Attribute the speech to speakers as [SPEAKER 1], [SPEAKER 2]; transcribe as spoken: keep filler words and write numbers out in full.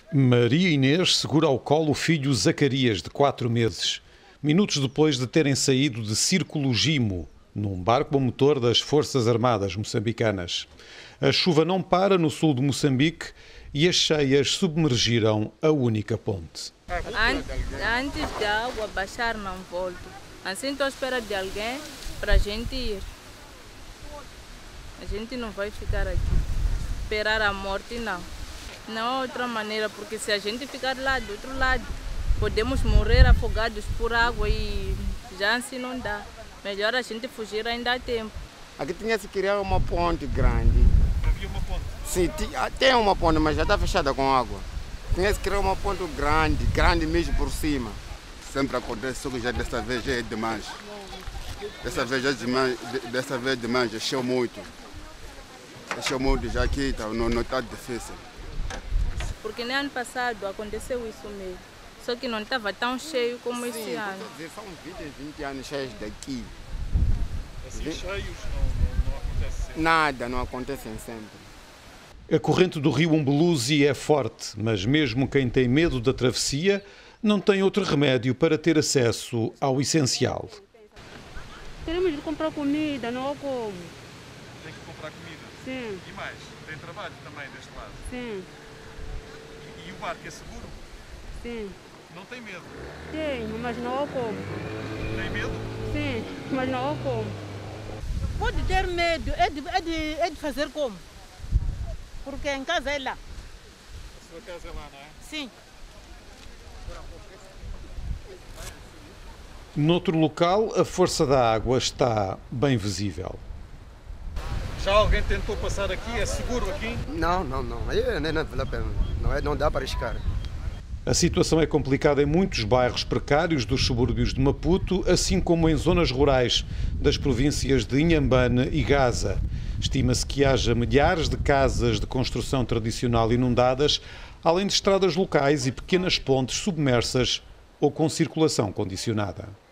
[SPEAKER 1] Maria Inês segura ao colo o filho Zacarias, de quatro meses, minutos depois de terem saído de Círculo Gimo, num barco a motor das Forças Armadas moçambicanas. A chuva não para no sul de Moçambique e as cheias submergiram a única ponte.
[SPEAKER 2] Antes da água baixar, não volto. Assim estou à espera de alguém para a gente ir. A gente não vai ficar aqui. Esperar a morte, não. Não há outra maneira, porque se a gente ficar lá do outro lado, podemos morrer afogados por água e já assim não dá. Melhor a gente fugir, ainda há tempo.
[SPEAKER 3] Aqui tinha se criar uma ponte grande.
[SPEAKER 4] Havia uma ponte?
[SPEAKER 3] Sim, tem uma ponte, mas já está fechada com água. Tinha se criar uma ponte grande, grande mesmo por cima.
[SPEAKER 5] Sempre acontece, só que já dessa vez já é demais. Dessa vez já demais, dessa vez demais, encheu muito. Encheu muito, já aqui tá, não está difícil.
[SPEAKER 2] Porque nem ano passado aconteceu isso mesmo. Só que não estava tão cheio como
[SPEAKER 3] Sim,
[SPEAKER 2] esse ano.
[SPEAKER 3] São vinte, vinte anos cheios daqui.
[SPEAKER 4] Assim, cheios não, não, não acontece sempre?
[SPEAKER 3] Nada, não acontecem sempre.
[SPEAKER 1] A corrente do rio Umbuluzi é forte, mas mesmo quem tem medo da travessia não tem outro remédio para ter acesso ao essencial.
[SPEAKER 6] Queremos ir comprar comida, não há como.
[SPEAKER 4] Tem que comprar comida?
[SPEAKER 6] Sim.
[SPEAKER 4] E mais? Tem trabalho também deste lado?
[SPEAKER 6] Sim.
[SPEAKER 4] E, e o barco é seguro?
[SPEAKER 6] Sim.
[SPEAKER 4] Não tem medo?
[SPEAKER 6] Tenho, mas não há como.
[SPEAKER 4] Tem medo?
[SPEAKER 6] Sim, mas não há como.
[SPEAKER 7] Pode ter medo, é de, é de, é de fazer como? Porque em casa é lá.
[SPEAKER 4] A sua casa é lá, não é?
[SPEAKER 7] Sim.
[SPEAKER 1] Noutro local, a força da água está bem visível.
[SPEAKER 4] Já alguém tentou passar aqui? É seguro aqui?
[SPEAKER 8] Não, não, não. Aí não, não vale a pena. Não, é, não dá para arriscar.
[SPEAKER 1] A situação é complicada em muitos bairros precários dos subúrbios de Maputo, assim como em zonas rurais das províncias de Inhambane e Gaza. Estima-se que haja milhares de casas de construção tradicional inundadas, além de estradas locais e pequenas pontes submersas ou com circulação condicionada.